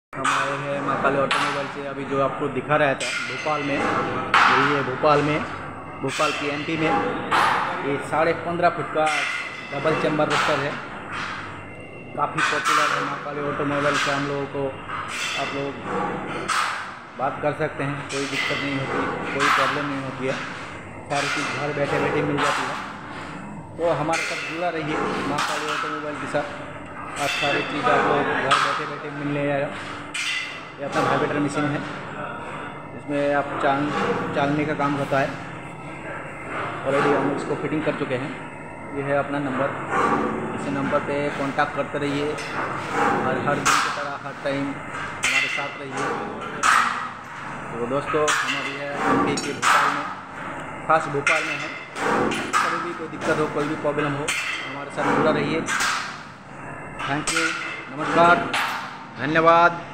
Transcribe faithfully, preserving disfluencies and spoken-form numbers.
हम आए हैं महाकाली ऑटोमोबाइल से। अभी जो आपको दिखा रहा था भोपाल में, यही है भोपाल में, भोपाल की एमपी में, ये साढ़े पंद्रह फुट का डबल चैम्बर रोस्टर है। काफ़ी पॉपुलर है महाकाली ऑटोमोबाइल से। हम लोगों को आप लोग बात कर सकते हैं, कोई दिक्कत नहीं होती, कोई प्रॉब्लम नहीं होती है। सारी चीज़ घर बैठे बैठे मिल जाती है। तो हमारे साथ जुड़ा रहिए महाकाली ऑटोमोबाइल के साथ। आप सारी चीज़ आप लोग घर बैठे बैठे मिलने आएगा। ये अपना वाइब्रेटर मशीन है, इसमें आप चाल चालने का काम होता है। ऑलरेडी हम इसको फिटिंग कर चुके हैं। ये है अपना नंबर, इसी नंबर पे कांटेक्ट करते रहिए और हर दिन की तरह हर टाइम हमारे साथ रहिए। तो दोस्तों, हमारी है एमपी के भोपाल में, खास भोपाल में है। कभी भी कोई दिक्कत हो, कोई भी प्रॉब्लम हो, हमारे साथ जुड़ा रहिए। थैंक यू, नमस्कार, धन्यवाद।